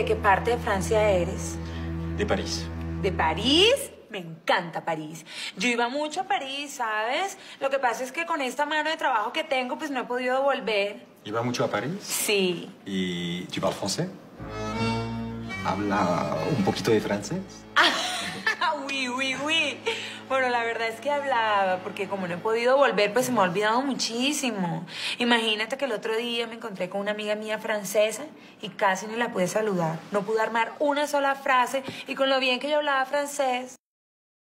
¿De qué parte de Francia eres? De París. ¿De París? Me encanta París. Yo iba mucho a París, ¿sabes? Lo que pasa es que con esta mano de trabajo que tengo, pues no he podido volver. ¿Iba mucho a París? Sí. ¿Y tu parles français? ¿Habla un poquito de francés? Oui, oui, oui. Bueno, la verdad es que hablaba, porque como no he podido volver, pues se me ha olvidado muchísimo. Imagínate que el otro día me encontré con una amiga mía francesa y casi ni la pude saludar. No pude armar una sola frase y con lo bien que yo hablaba francés.